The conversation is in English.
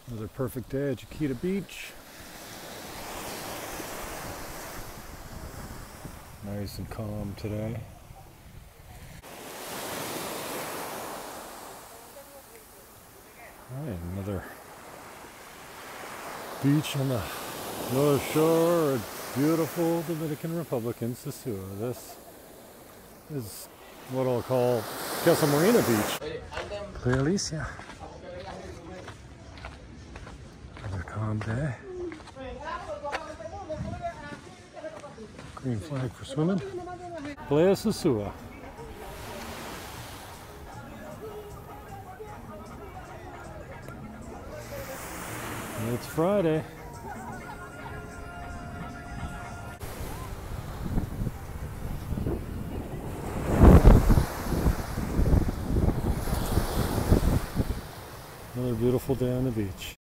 Another perfect day at Chiquita Beach. Nice and calm today. Alright, another beach on the north shore of beautiful Dominican Republic in Sosúa. This is what I'll call Casa Marina Beach. Playa Alicia. Another calm day. Green flag for swimming. Playa Sosúa. It's Friday. Another beautiful day on the beach.